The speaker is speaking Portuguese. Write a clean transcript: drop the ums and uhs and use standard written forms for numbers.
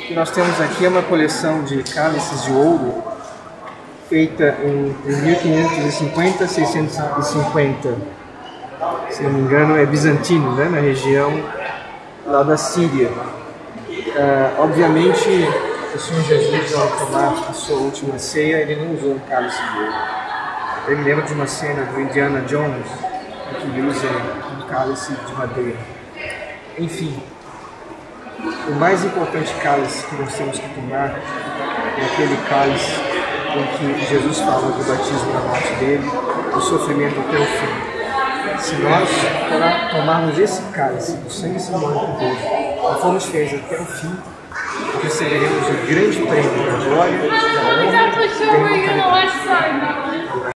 que nós temos aqui é uma coleção de cálices de ouro feita em 1550, 650. Se não me engano é bizantino, né? Na região lá da Síria. Obviamente, o Senhor Jesus, ao tomar a sua última ceia, ele não usou um cálice de ouro. Eu me lembro de uma cena do Indiana Jones, que ele usa um cálice de madeira. Enfim, o mais importante cálice que nós temos que tomar é aquele cálice em que Jesus fala do batismo na morte dele, do sofrimento até o fim. Se nós tomarmos esse cálice do sangue simbólico dele e formos fiéis até o fim, receberemos o grande prêmio da glória, da honra e da imortalidade.